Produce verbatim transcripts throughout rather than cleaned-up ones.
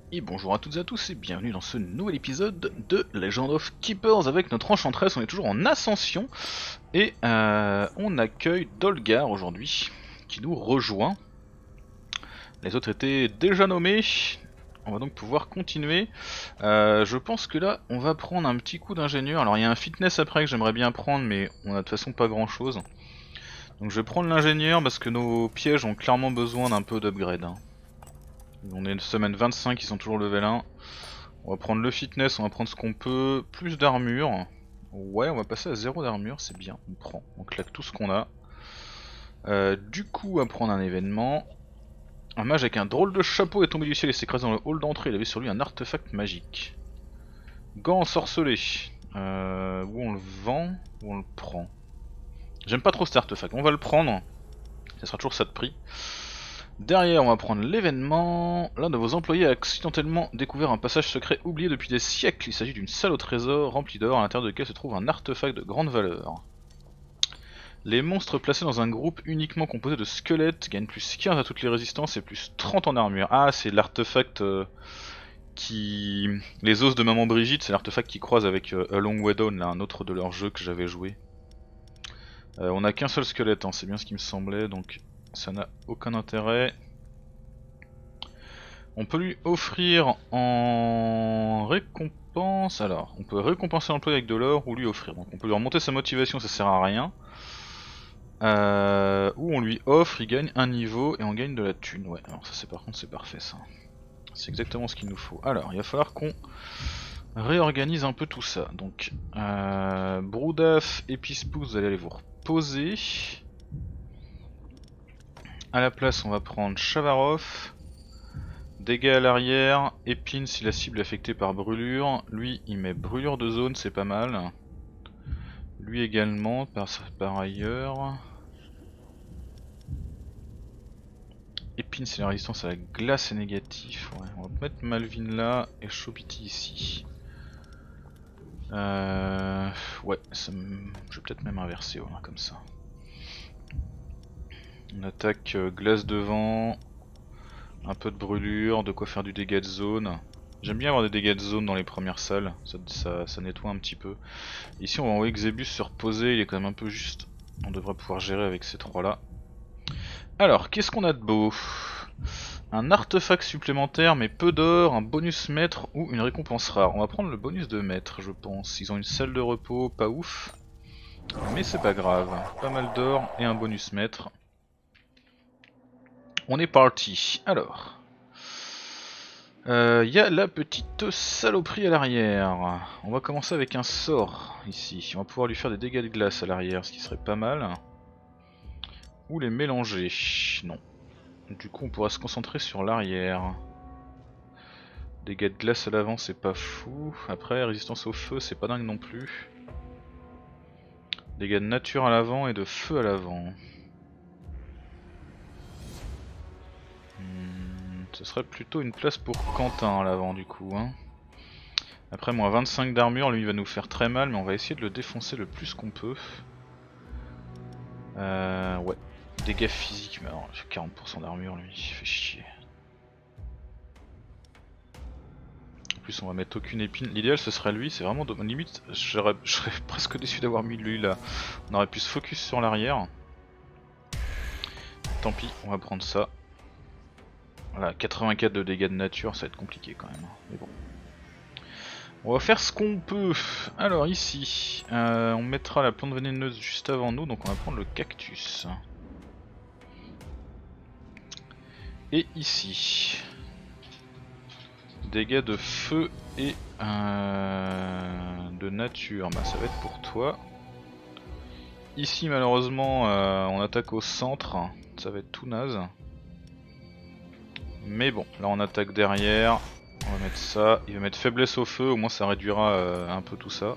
Et bonjour à toutes et à tous et bienvenue dans ce nouvel épisode de Legend of Keepers avec notre enchantresse. On est toujours en ascension et euh, on accueille Dolgar aujourd'hui qui nous rejoint. Les autres étaient déjà nommés, on va donc pouvoir continuer. Euh, je pense que là on va prendre un petit coup d'ingénieur. Alors il y a un fitness après que j'aimerais bien prendre mais on a de toute façon pas grand chose. Donc je vais prendre l'ingénieur parce que nos pièges ont clairement besoin d'un peu d'upgrade. Hein. On est une semaine vingt-cinq, ils sont toujours level un. On va prendre le fitness, on va prendre ce qu'on peut. Plus d'armure. Ouais, on va passer à zéro d'armure, c'est bien. On prend, on claque tout ce qu'on a. Euh, du coup, on va prendre un événement. Un mage avec un drôle de chapeau est tombé du ciel et s'est écrasé dans le hall d'entrée. Il avait sur lui un artefact magique. Gant ensorcelé. Euh, où on le vend, où on le prend. J'aime pas trop cet artefact, on va le prendre. Ça sera toujours ça de prix. Derrière, on va prendre l'événement. L'un de vos employés a accidentellement découvert un passage secret oublié depuis des siècles. Il s'agit d'une salle au trésor remplie d'or à l'intérieur de laquelle se trouve un artefact de grande valeur. Les monstres placés dans un groupe uniquement composé de squelettes gagnent plus quinze à toutes les résistances et plus trente en armure. Ah, c'est l'artefact euh, qui... Les os de Maman Brigitte, c'est l'artefact qui croise avec euh, A Long Way Down, là, un autre de leurs jeux que j'avais joué. Euh, on a qu'un seul squelette, hein, c'est bien ce qui me semblait, donc... ça n'a aucun intérêt. On peut lui offrir en récompense. Alors, on peut récompenser l'employé avec de l'or ou lui offrir. Donc on peut lui remonter sa motivation, ça sert à rien. Euh, ou on lui offre, il gagne un niveau et on gagne de la thune. Ouais, alors ça c'est par contre c'est parfait ça. C'est exactement ce qu'il nous faut. Alors, il va falloir qu'on réorganise un peu tout ça. Donc, euh, Broudaf et Pispou, vous allez aller vous reposer. A la place, on va prendre Chavarov. Dégâts à l'arrière. Épine si la cible est affectée par brûlure. Lui, il met brûlure de zone, c'est pas mal. Lui également, par, par ailleurs. Épine si la résistance à la glace est négative. Ouais, on va mettre Malvin là et Chopiti ici. Euh, ouais, ça me... je vais peut-être même inverser, voilà, comme ça. On attaque euh, glace devant, un peu de brûlure, de quoi faire du dégât de zone. J'aime bien avoir des dégâts de zone dans les premières salles, ça, ça, ça nettoie un petit peu. Ici on va envoyer Xebus se reposer, il est quand même un peu juste. On devrait pouvoir gérer avec ces trois là. Alors, qu'est-ce qu'on a de beau? Un artefact supplémentaire mais peu d'or, un bonus maître ou une récompense rare. On va prendre le bonus de maître je pense. Ils ont une salle de repos, pas ouf. Mais c'est pas grave, pas mal d'or et un bonus maître. On est parti. Alors, il euh, y a la petite saloperie à l'arrière. On va commencer avec un sort ici. On va pouvoir lui faire des dégâts de glace à l'arrière, ce qui serait pas mal. Ou les mélanger. Non. Du coup, on pourra se concentrer sur l'arrière. Dégâts de glace à l'avant, c'est pas fou. Après, résistance au feu, c'est pas dingue non plus. Dégâts de nature à l'avant et de feu à l'avant. Ce serait plutôt une place pour Quentin à l'avant du coup. Hein. Après moins vingt-cinq d'armure, lui il va nous faire très mal mais on va essayer de le défoncer le plus qu'on peut. Euh, ouais, dégâts physiques, mais alors il fait quarante pour cent d'armure lui, il fait chier. En plus on va mettre aucune épine, l'idéal ce serait lui, c'est vraiment de... limite je serais presque déçu d'avoir mis lui là. On aurait pu se focus sur l'arrière. Tant pis, on va prendre ça. Voilà, quatre-vingt-quatre de dégâts de nature, ça va être compliqué quand même, mais bon. On va faire ce qu'on peut. Alors ici, euh, on mettra la plante vénéneuse juste avant nous, donc on va prendre le cactus. Et ici, dégâts de feu et euh, de nature, bah ça va être pour toi. Ici malheureusement, euh, on attaque au centre, ça va être tout naze. Mais bon, là on attaque derrière, on va mettre ça, il va mettre faiblesse au feu, au moins ça réduira euh, un peu tout ça.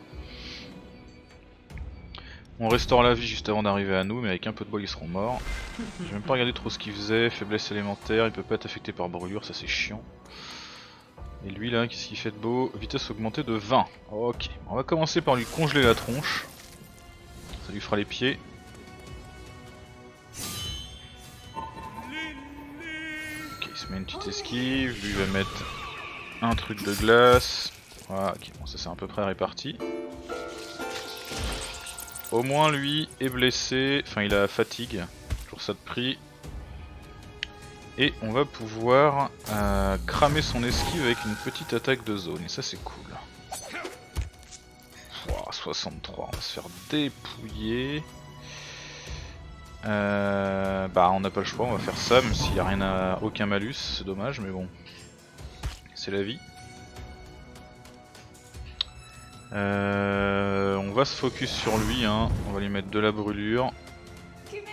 On restaure la vie juste avant d'arriver à nous, mais avec un peu de bol ils seront morts. J'ai même pas regardé trop ce qu'il faisait, faiblesse élémentaire, il peut pas être affecté par brûlure, ça c'est chiant. Et lui là, qu'est-ce qu'il fait de beau? Vitesse augmentée de vingt. Ok, on va commencer par lui congeler la tronche. Ça lui fera les pieds. Ok, il se met une petite esquive, lui va mettre Un truc de glace. Voilà, ok, bon, ça c'est à peu près réparti. Au moins lui est blessé, enfin il a fatigue, toujours ça de prix. Et on va pouvoir euh, cramer son esquive avec une petite attaque de zone, et ça c'est cool. Wow, soixante-trois, on va se faire dépouiller. Euh, bah on n'a pas le choix, on va faire ça, même s'il n'y a rien à, aucun malus, c'est dommage, mais bon. C'est la vie. Euh, on va se focus sur lui, hein. On va lui mettre de la brûlure. Il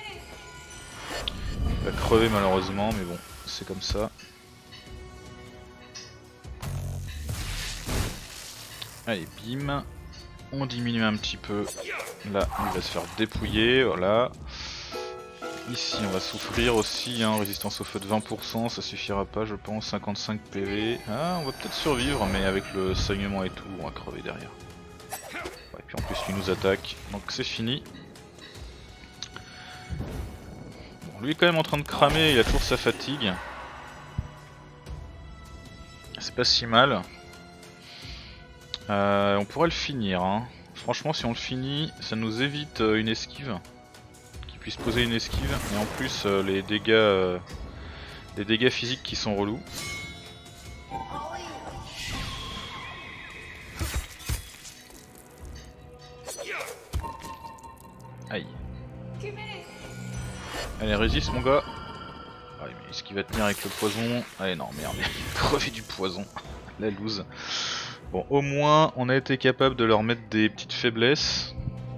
va crever malheureusement, mais bon, c'est comme ça. Allez, bim. On diminue un petit peu. Là, il va se faire dépouiller, voilà. Ici, on va souffrir aussi, hein. Résistance au feu de vingt pour cent, ça suffira pas, je pense. cinquante-cinq P V. Ah, on va peut-être survivre, mais avec le saignement et tout, on va crever derrière. Ouais, et puis en plus, il nous attaque, donc c'est fini. Bon, lui est quand même en train de cramer, il a toujours sa fatigue. C'est pas si mal. Euh, on pourrait le finir, hein. Franchement, si on le finit, ça nous évite euh, une esquive. Qu'il puisse poser une esquive. Et en plus, euh, les dégâts euh, les dégâts physiques qui sont relous. Aïe. Allez, résiste mon gars. Ouais, mais est-ce qu'il va tenir avec le poison? Allez, non, merde, il a crevé du poison. La loose. Bon, au moins, on a été capable de leur mettre des petites faiblesses.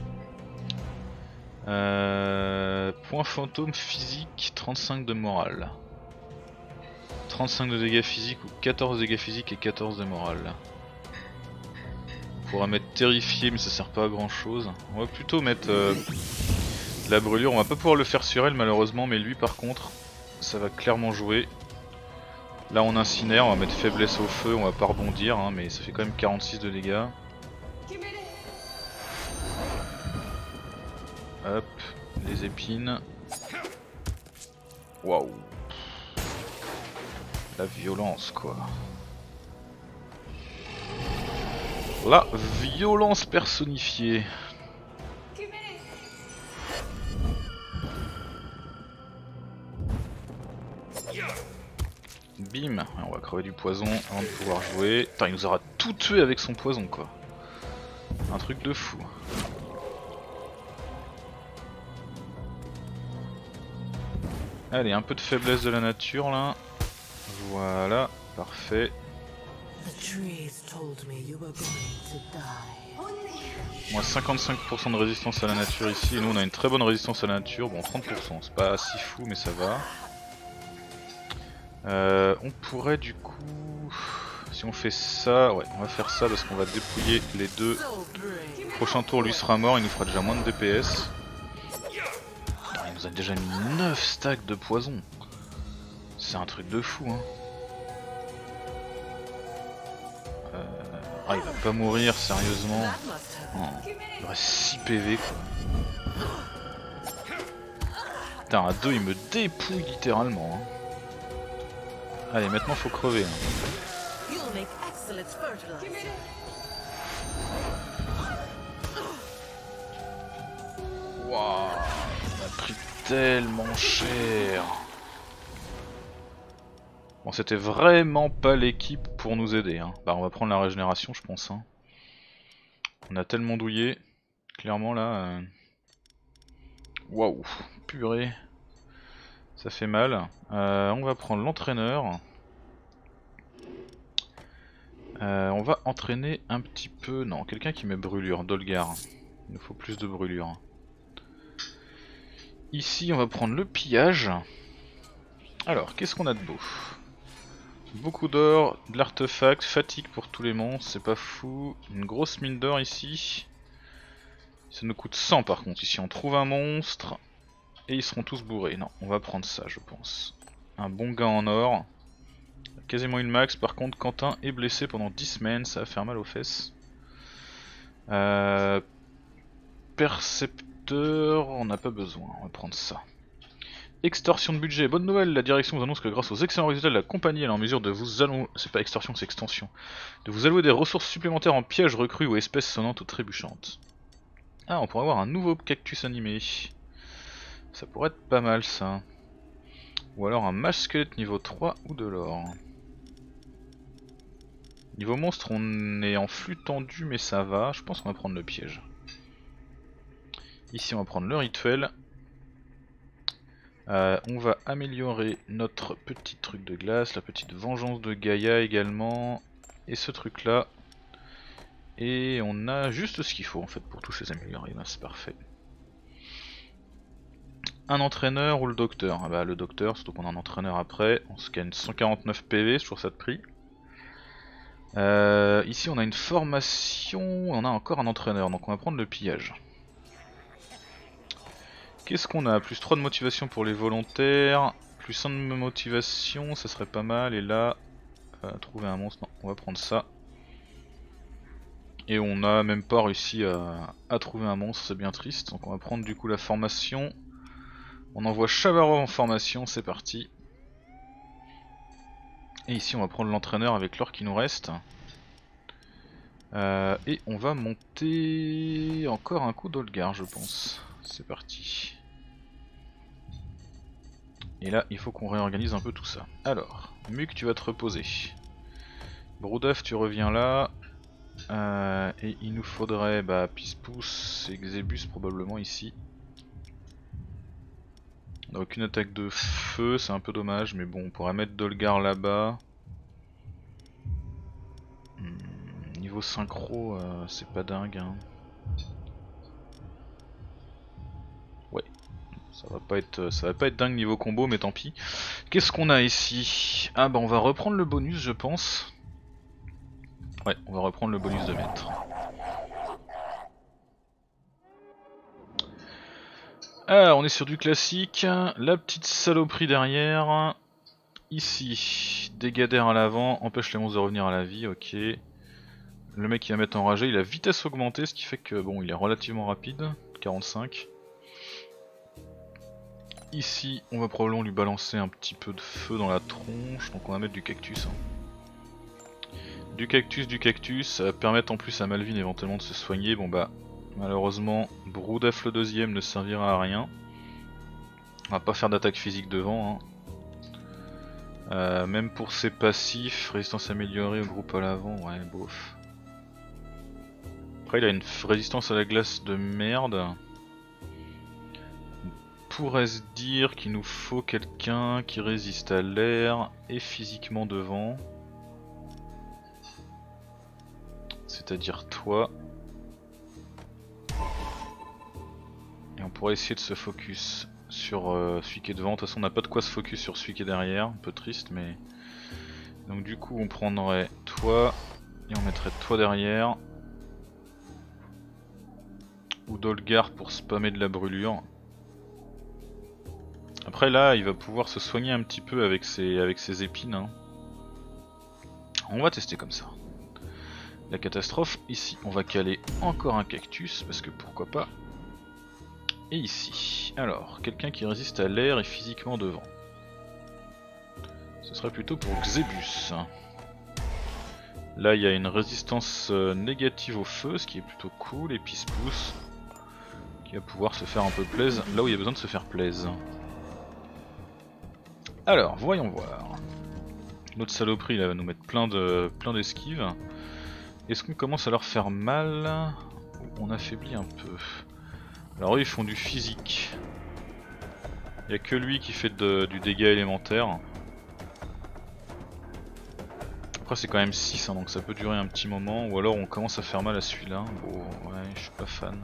Euh, point fantôme physique, trente-cinq de morale. trente-cinq de dégâts physiques ou quatorze dégâts physiques et quatorze de morale. On pourra mettre terrifié, mais ça sert pas à grand chose. On va plutôt mettre euh, la brûlure. On va pas pouvoir le faire sur elle malheureusement, mais lui par contre, ça va clairement jouer. Là on incinère, on va mettre faiblesse au feu, on va pas rebondir, hein, mais ça fait quand même quarante-six de dégâts. Hop, les épines. Waouh. La violence quoi. La violence personnifiée. Bim, on va crever du poison avant de pouvoir jouer. Putain, il nous aura tout tué avec son poison quoi. Un truc de fou. Allez, un peu de faiblesse de la nature là. Voilà, parfait. Moins cinquante-cinq pour cent de résistance à la nature ici, et nous on a une très bonne résistance à la nature, bon trente pour cent, c'est pas si fou mais ça va. Euh, on pourrait du coup, si on fait ça, ouais on va faire ça parce qu'on va dépouiller les deux. Le prochain tour lui sera mort, il nous fera déjà moins de D P S. Putain, il nous a déjà mis neuf stacks de poison. C'est un truc de fou hein. Euh... Ah il va pas mourir sérieusement. Oh, il reste six P V quoi. Putain à deux il me dépouille littéralement hein. Allez maintenant faut crever hein. Waouh, on a pris tellement cher. Bon c'était vraiment pas l'équipe pour nous aider hein. Bah on va prendre la régénération je pense hein. On a tellement douillé, clairement là. Waouh, euh... purée. Ça fait mal. Euh, on va prendre l'entraîneur. Euh, on va entraîner un petit peu... Non, quelqu'un qui met brûlure, Dolgar. Il nous faut plus de brûlure. Ici on va prendre le pillage. Alors, qu'est-ce qu'on a de beau? Beaucoup d'or, de l'artefact, fatigue pour tous les monstres, c'est pas fou. Une grosse mine d'or ici. Ça nous coûte cent par contre. Ici on trouve un monstre. Et ils seront tous bourrés. Non, on va prendre ça je pense. Un bon gain en or. Quasiment une max. Par contre Quentin est blessé pendant dix semaines. Ça va faire mal aux fesses. Euh... Percepteur, on n'a pas besoin. On va prendre ça. Extorsion de budget, bonne nouvelle, la direction vous annonce que grâce aux excellents résultats de la compagnie, elle est en mesure de vous allouer, c'est pas extorsion, c'est extension, de vous allouer des ressources supplémentaires en pièges, recrues ou espèces sonnantes ou trébuchantes. Ah, on pourrait avoir un nouveau cactus animé. Ça pourrait être pas mal ça. Ou alors un mage squelette niveau trois ou de l'or. Niveau monstre, on est en flux tendu, mais ça va, je pense qu'on va prendre le piège. Ici on va prendre le rituel. Euh, on va améliorer notre petit truc de glace, la petite vengeance de Gaïa également, et ce truc là. Et on a juste ce qu'il faut en fait pour tous ces améliorer, c'est parfait. Un entraîneur ou le docteur? Ah bah le docteur, surtout qu'on a un entraîneur après, on scanne cent quarante-neuf P V, c'est toujours ça de prix. Euh, ici on a une formation, on a encore un entraîneur, donc on va prendre le pillage. Qu'est-ce qu'on a? Plus trois de motivation pour les volontaires, plus un de motivation, ça serait pas mal, et là, euh, trouver un monstre, non, on va prendre ça. Et on n'a même pas réussi à, à trouver un monstre, c'est bien triste, donc on va prendre du coup la formation. On envoie Chavarov en formation, c'est parti. Et ici on va prendre l'entraîneur avec l'or qui nous reste. Euh, et on va monter encore un coup d'Olgar je pense. C'est parti. Et là il faut qu'on réorganise un peu tout ça. Alors, Muk tu vas te reposer. Broudaf tu reviens là. Euh, et il nous faudrait bah, Pispous et Xébus probablement ici. On n'a aucune attaque de feu, c'est un peu dommage, mais bon on pourrait mettre Dolgar là-bas. Hmm, niveau synchro, euh, c'est pas dingue. Hein. Ouais, ça va pas être, ça va pas être dingue niveau combo, mais tant pis. Qu'est-ce qu'on a ici? Ah bah on va reprendre le bonus, je pense. Ouais, on va reprendre le bonus de maître. Ah, on est sur du classique. La petite saloperie derrière. Ici, dégâts d'air à l'avant, empêche les monstres de revenir à la vie, ok. Le mec il va mettre enragé, il a vitesse augmentée, ce qui fait que bon, il est relativement rapide, quarante-cinq. Ici, on va probablement lui balancer un petit peu de feu dans la tronche, donc on va mettre du cactus. Hein. Du cactus, du cactus, ça va permettre en plus à Malvin éventuellement de se soigner. Bon bah, malheureusement, Broudaf le deuxième ne servira à rien. On va pas faire d'attaque physique devant. Hein. Euh, même pour ses passifs, résistance améliorée au groupe à l'avant, ouais, bof. Après, il a une résistance à la glace de merde. On pourrait se dire qu'il nous faut quelqu'un qui résiste à l'air et physiquement devant. C'est-à-dire toi. Et on pourrait essayer de se focus sur euh, celui qui est devant. De toute façon on n'a pas de quoi se focus sur celui qui est derrière, un peu triste mais... Donc du coup on prendrait toi et on mettrait toi derrière. Ou Dolgar pour spammer de la brûlure. Après là il va pouvoir se soigner un petit peu avec ses, avec ses épines. Hein. On va tester comme ça. La catastrophe, ici on va caler encore un cactus parce que pourquoi pas. Et ici, alors, quelqu'un qui résiste à l'air et physiquement devant. Ce serait plutôt pour Xébus. Là il y a une résistance négative au feu, ce qui est plutôt cool, et Pispous qui va pouvoir se faire un peu plaisir, là où il y a besoin de se faire plaisir. Alors, voyons voir. Notre saloperie là va nous mettre plein de plein d'esquives. Est-ce qu'on commence à leur faire mal ou on affaiblit un peu? Alors eux ils font du physique. Il n'y a que lui qui fait de, du dégât élémentaire. Après c'est quand même six hein, donc ça peut durer un petit moment. Ou alors on commence à faire mal à celui-là. Bon ouais je suis pas fan.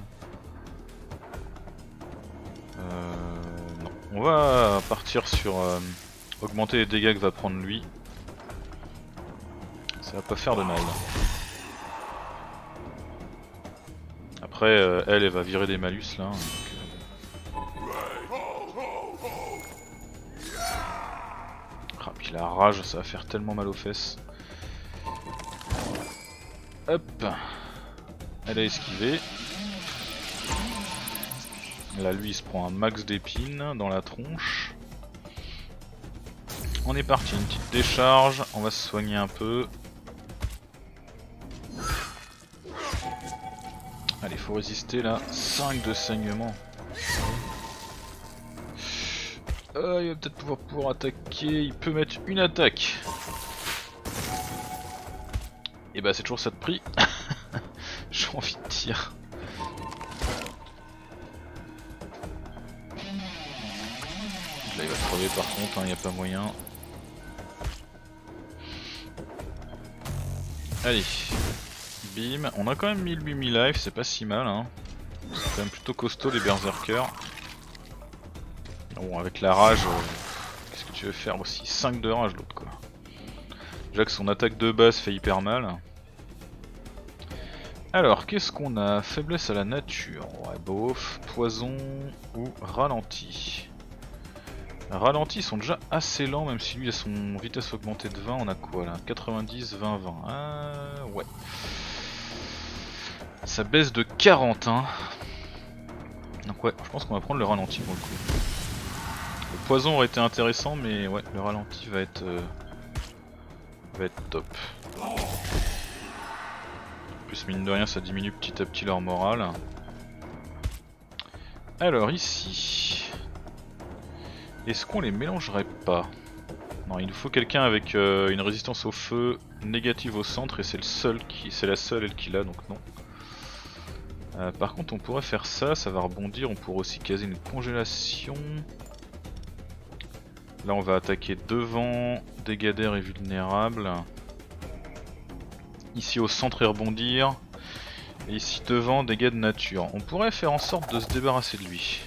Euh, non. On va partir sur euh, augmenter les dégâts que va prendre lui. Ça va pas faire de mal. Après euh, elle, elle va virer des malus là. Donc, euh... ah, puis la rage ça va faire tellement mal aux fesses. Hop. Elle a esquivé. Là lui il se prend un max d'épines dans la tronche. on est parti, une petite décharge, on va se soigner un peu. Allez, faut résister là, cinq de saignement. Euh, il va peut-être pouvoir, pouvoir attaquer, il peut mettre une attaque. Et bah c'est toujours ça de prix. J'ai envie de tirer. Là il va crever par contre, il hein, n'y a pas moyen. Allez, bim, on a quand même mille huit mille life, c'est pas si mal hein. C'est quand même plutôt costaud les berserkers. Bon avec la rage, euh, qu'est-ce que tu veux faire aussi, cinq de rage l'autre quoi. Déjà que son attaque de base fait hyper mal. Alors qu'est-ce qu'on a? Faiblesse à la nature, ouais bof, poison ou ralenti. Ralentis sont déjà assez lents même si lui a son vitesse augmentée de vingt, on a quoi là? quatre-vingt-dix, vingt, vingt, ah ouais. Ça baisse de quarante hein. Donc ouais, je pense qu'on va prendre le ralenti pour le coup. Le poison aurait été intéressant mais ouais, le ralenti va être, euh, va être top. En plus mine de rien ça diminue petit à petit leur morale. Alors ici... Est-ce qu'on les mélangerait pas? Non, il nous faut quelqu'un avec euh, une résistance au feu négative au centre et c'est le seul qui, c'est la seule elle qui l'a donc non. Euh, par contre on pourrait faire ça, ça va rebondir, on pourrait aussi caser une congélation. Là on va attaquer devant, dégâts d'air et vulnérable. Ici au centre et rebondir. Et ici devant, dégâts de nature. On pourrait faire en sorte de se débarrasser de lui.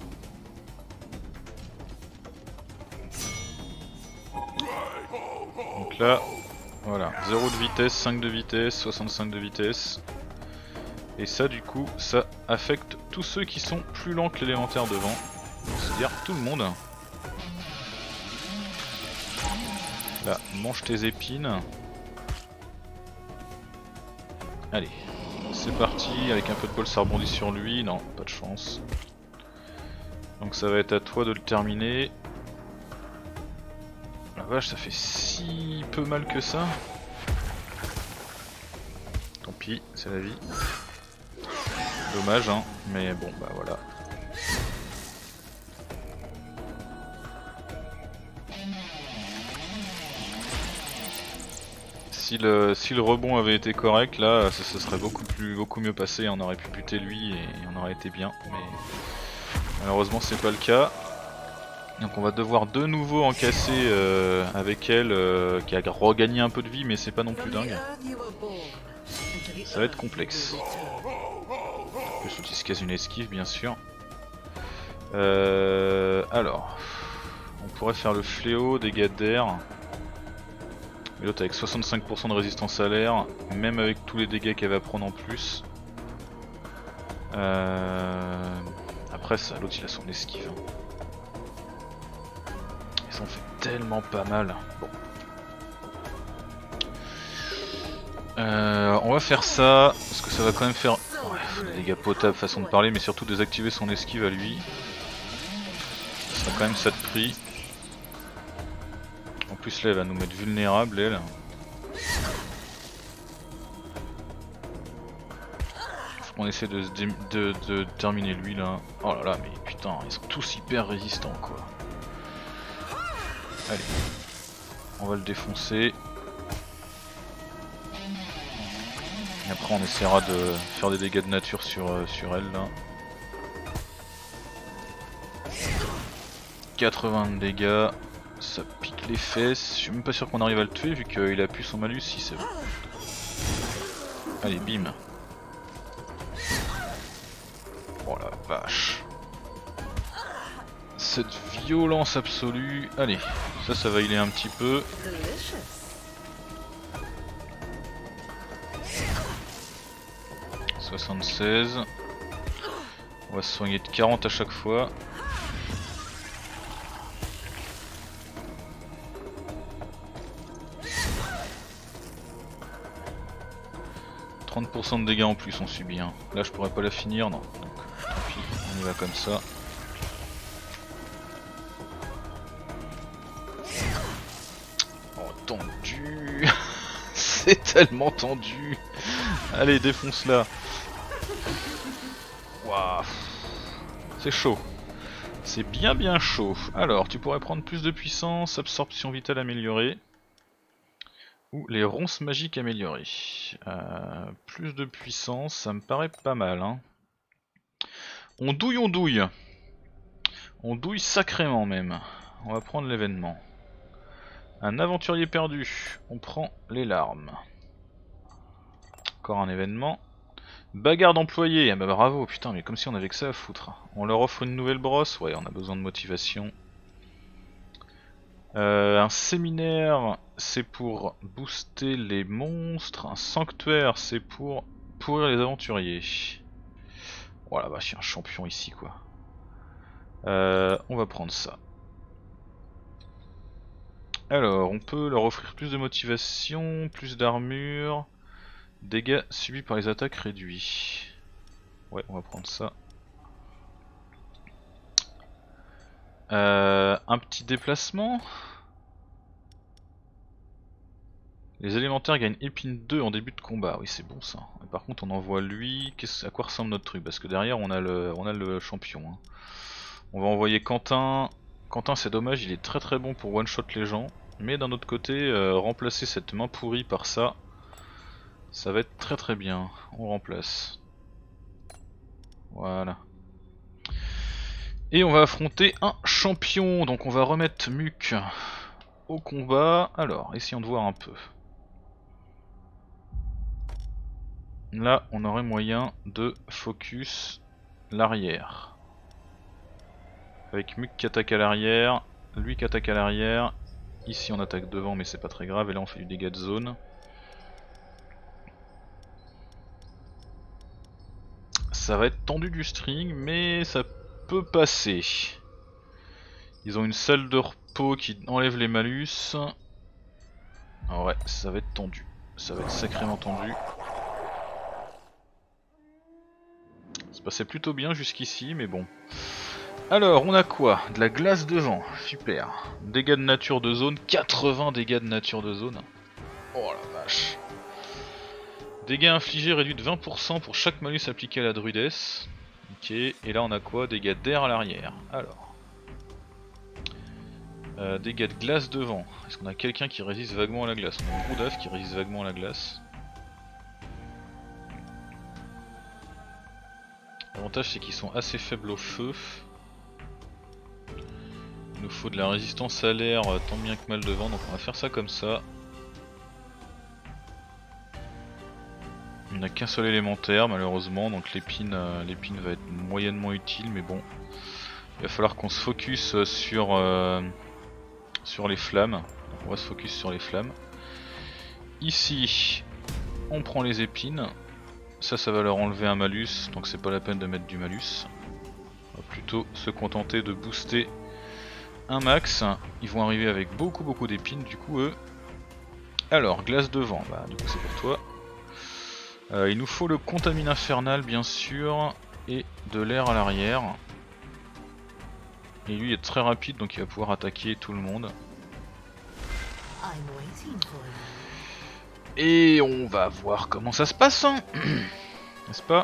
Donc là, voilà, zéro de vitesse, cinq de vitesse, soixante-cinq de vitesse. Et ça du coup, ça affecte tous ceux qui sont plus lents que l'élémentaire devant. C'est-à-dire tout le monde. Là, mange tes épines. Allez, c'est parti, avec un peu de bol ça rebondit sur lui, non, pas de chance. Donc ça va être à toi de le terminer. La vache, ça fait si peu mal que ça. Tant pis, c'est la vie. Dommage hein, mais bon bah voilà. Si le, si le rebond avait été correct là, ça se serait beaucoup plus beaucoup mieux passé, on aurait pu buter lui et on aurait été bien, mais malheureusement c'est pas le cas. Donc on va devoir de nouveau encasser euh, avec elle euh, qui a regagné un peu de vie mais c'est pas non plus dingue. Ça va être complexe. En plus l'outil se case une esquive bien sûr. Euh, alors, on pourrait faire le fléau, dégâts d'air. Mais l'autre avec soixante-cinq pour cent de résistance à l'air, même avec tous les dégâts qu'elle va prendre en plus. Euh... Après ça, l'autre il a son esquive. Ils s'en fait tellement pas mal. Bon. Euh, on va faire ça, parce que ça va quand même faire ouais, des dégâts potables façon de parler, mais surtout désactiver son esquive à lui. Ça sera quand même ça de prix. En plus là elle va nous mettre vulnérable elle. Faut qu'on essaie de, de, de, de terminer lui là. Oh là là mais putain ils sont tous hyper résistants quoi. Allez, on va le défoncer. Et après on essaiera de faire des dégâts de nature sur, euh, sur elle là. quatre-vingts de dégâts, ça pique les fesses, je suis même pas sûr qu'on arrive à le tuer vu qu'il a pu son malus, si c'est bon. Allez bim. Oh la vache. Cette violence absolue, allez, ça ça va healer un petit peu. soixante-seize. On va se soigner de quarante à chaque fois. trente pour cent de dégâts en plus on subit hein. Là je pourrais pas la finir, non. Donc tant pis, on y va comme ça. tendu. C'est tellement tendu. Allez, défonce-la. Waouh. C'est chaud. C'est bien bien chaud. Alors, tu pourrais prendre plus de puissance, absorption vitale améliorée. Ou les ronces magiques améliorées. Euh, plus de puissance, ça me paraît pas mal. Hein. On douille, on douille. On douille sacrément même. On va prendre l'événement. Un aventurier perdu. On prend les larmes. Encore un événement. Bagarre d'employés. Ah bah bravo, putain, mais comme si on avait que ça à foutre. On leur offre une nouvelle brosse. Ouais, on a besoin de motivation. Euh, un séminaire, c'est pour booster les monstres. Un sanctuaire, c'est pour pourrir les aventuriers. Voilà, bah, je suis un champion ici, quoi. Euh, on va prendre ça. Alors, on peut leur offrir plus de motivation, plus d'armure, dégâts subis par les attaques réduits. Ouais, on va prendre ça. Euh, un petit déplacement. Les élémentaires gagnent épine deux en début de combat. Oui, c'est bon ça. Et par contre, on envoie lui. À quoi ressemble notre truc? Parce que derrière, on a le, on a le champion. Hein. On va envoyer Quentin. Quentin, c'est dommage, il est très très bon pour one-shot les gens. Mais d'un autre côté, euh, remplacer cette main pourrie par ça, ça va être très très bien. On remplace. Voilà. Et on va affronter un champion. Donc on va remettre Muc au combat. Alors, essayons de voir un peu. Là, on aurait moyen de focus l'arrière. Avec Muc qui attaque à l'arrière, lui qui attaque à l'arrière. Ici on attaque devant mais c'est pas très grave, et là on fait du dégât de zone. Ça va être tendu du string, mais ça peut passer. Ils ont une salle de repos qui enlève les malus. Ah ouais, ça va être tendu. Ça va être sacrément tendu. Ça passait plutôt bien jusqu'ici, mais bon. Alors, on a quoi? De la glace de vent, super. Dégâts de nature de zone, quatre-vingts dégâts de nature de zone. Oh la vache. Dégâts infligés réduits de vingt pour cent pour chaque malus appliqué à la druidesse. Ok, et là on a quoi? Dégâts d'air à l'arrière. Alors. Euh, dégâts de glace de vent. Est-ce qu'on a quelqu'un qui résiste vaguement à la glace? On a Groudaf qui résiste vaguement à la glace. L'avantage c'est qu'ils sont assez faibles au feu. Il nous faut de la résistance à l'air tant bien que mal devant, donc on va faire ça comme ça. On n'a qu'un seul élémentaire malheureusement, donc l'épine euh, l'épine va être moyennement utile, mais bon. Il va falloir qu'on se focus sur, euh, sur les flammes. Donc on va se focus sur les flammes. Ici, on prend les épines. Ça, ça va leur enlever un malus, donc c'est pas la peine de mettre du malus. On va plutôt se contenter de booster un max. Ils vont arriver avec beaucoup beaucoup d'épines du coup eux. Alors glace de vent, bah du coup c'est pour toi. Euh, il nous faut le contamine infernal bien sûr et de l'air à l'arrière. Et lui est très rapide donc il va pouvoir attaquer tout le monde. Et on va voir comment ça se passe hein. N'est-ce pas?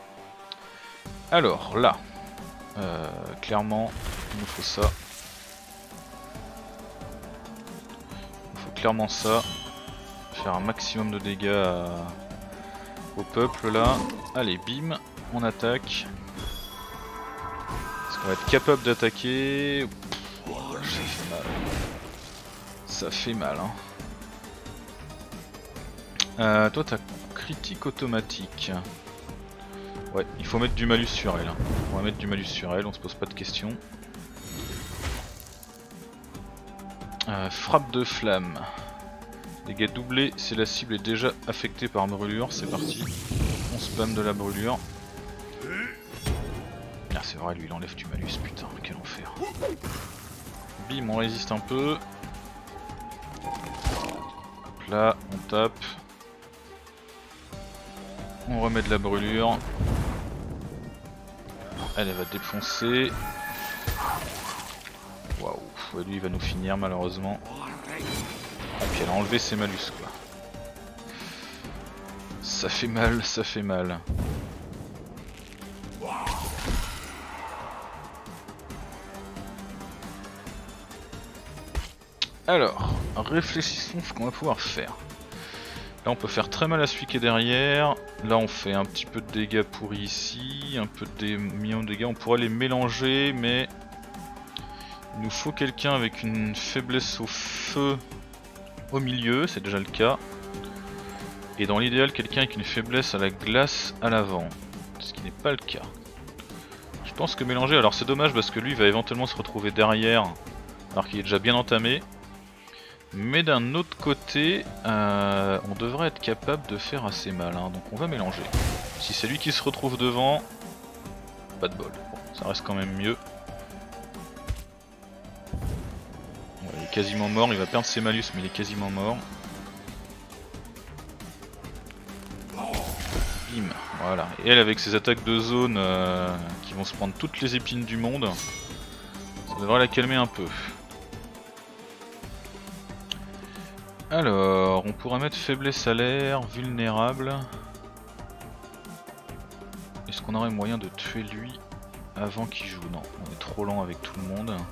Alors là, euh, clairement il nous faut ça. Clairement ça, faire un maximum de dégâts à... au peuple là. Allez bim, on attaque. Est-ce qu'on va être capable d'attaquer? Oh, ça fait mal. Ça fait mal hein. Euh, toi t'as critique automatique. Ouais, il faut mettre du malus sur elle. On va mettre du malus sur elle, on se pose pas de questions. Euh, frappe de flamme. Dégâts doublés si la cible est déjà affectée par brûlure. C'est parti. On spam de la brûlure. Ah c'est vrai, lui il enlève du malus, putain, quel enfer. Bim, on résiste un peu. Hop là, on tape. On remet de la brûlure. Elle, elle va défoncer. Waouh, lui il va nous finir malheureusement. puis elle a enlevé ses malus quoi. Ça fait mal, ça fait mal. Alors, réfléchissons ce qu'on va pouvoir faire. Là on peut faire très mal à celui qui est derrière. Là on fait un petit peu de dégâts pourris ici, un peu de millions de dégâts. On pourrait les mélanger mais il nous faut quelqu'un avec une faiblesse au feu au milieu, c'est déjà le cas. Et dans l'idéal quelqu'un avec une faiblesse à la glace à l'avant, ce qui n'est pas le cas. Je pense que mélanger, alors c'est dommage parce que lui va éventuellement se retrouver derrière alors qu'il est déjà bien entamé. Mais d'un autre côté, euh, on devrait être capable de faire assez mal, hein, donc on va mélanger. Si c'est lui qui se retrouve devant, pas de bol. Bon, ça reste quand même mieux. Bon, il est quasiment mort, il va perdre ses malus, mais il est quasiment mort. Bim, voilà. Et elle, avec ses attaques de zone euh, qui vont se prendre toutes les épines du monde, ça devrait la calmer un peu. Alors, on pourrait mettre faiblesse à l'air, vulnérable. Est-ce qu'on aurait moyen de tuer lui avant qu'il joue? Non, on est trop lent avec tout le monde.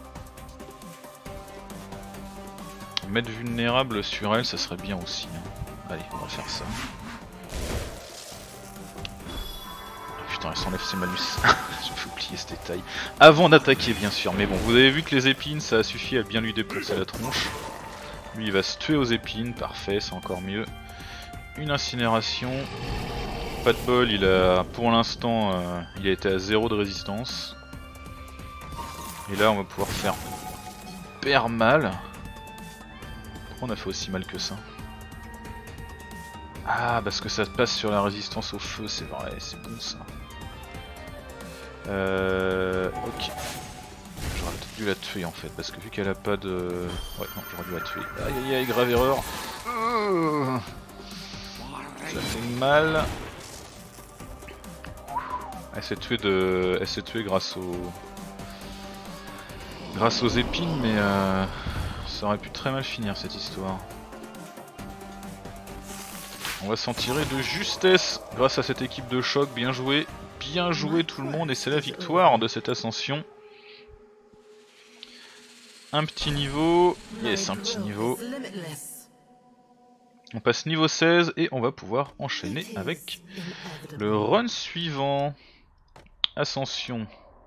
Mettre vulnérable sur elle, ça serait bien aussi. Hein. Allez, on va faire ça. Oh, putain, elle s'enlève ses malus. J'ai oublié ce détail. Avant d'attaquer, bien sûr. Mais bon, vous avez vu que les épines, ça a suffi à bien lui défoncer la tronche. Lui il va se tuer aux épines, parfait, c'est encore mieux. Une incinération. Pas de bol, il a pour l'instant euh, il a été à zéro de résistance. Et là on va pouvoir faire hyper mal. Pourquoi on a fait aussi mal que ça? Ah parce que ça passe sur la résistance au feu, c'est vrai, c'est bon ça. Euh... Ok. J'aurais peut-être dû la tuer en fait, parce que vu qu'elle a pas de... Ouais, non, j'aurais dû la tuer. Aïe aïe aïe, grave erreur. Euh... Ça fait mal. Elle s'est tuée de... Elle s'est tuée grâce aux... Grâce aux épines, mais euh... ça aurait pu très mal finir cette histoire. On va s'en tirer de justesse grâce à cette équipe de choc, bien joué. Bien joué tout le monde, et c'est la victoire de cette ascension. Un petit niveau, yes, un petit niveau. On passe niveau seize et on va pouvoir enchaîner avec le run suivant. Ascension.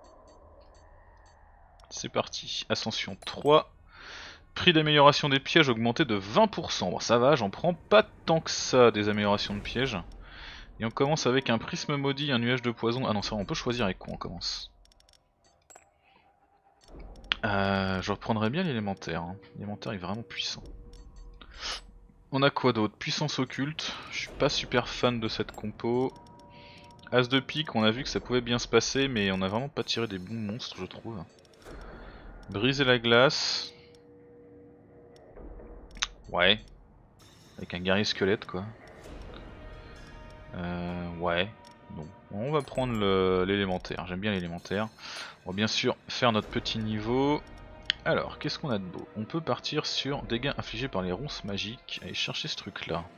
C'est parti, Ascension trois. Prix d'amélioration des pièges augmenté de vingt pour cent. Bon ça va, j'en prends pas tant que ça des améliorations de pièges. Et on commence avec un prisme maudit, un nuage de poison. Ah non ça on peut choisir avec quoi on commence. Euh, je reprendrais bien l'élémentaire, hein. L'élémentaire est vraiment puissant. On a quoi d'autre? Puissance occulte, je suis pas super fan de cette compo. As de pique, on a vu que ça pouvait bien se passer, mais on a vraiment pas tiré des bons monstres je trouve. Briser la glace. Ouais. Avec un guerrier squelette quoi. Euh, ouais. Bon, on va prendre l'élémentaire, j'aime bien l'élémentaire. On va bien sûr faire notre petit niveau. Alors, qu'est-ce qu'on a de beau? On peut partir sur dégâts infligés par les ronces magiques. Allez chercher ce truc là.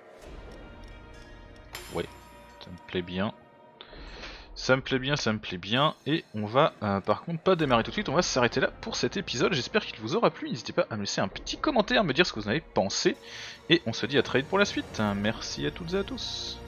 Ouais, ça me plaît bien. Ça me plaît bien, ça me plaît bien. Et on va euh, par contre pas démarrer tout de suite, on va s'arrêter là pour cet épisode. J'espère qu'il vous aura plu, n'hésitez pas à me laisser un petit commentaire, me dire ce que vous en avez pensé. Et on se dit à très vite pour la suite. Merci à toutes et à tous.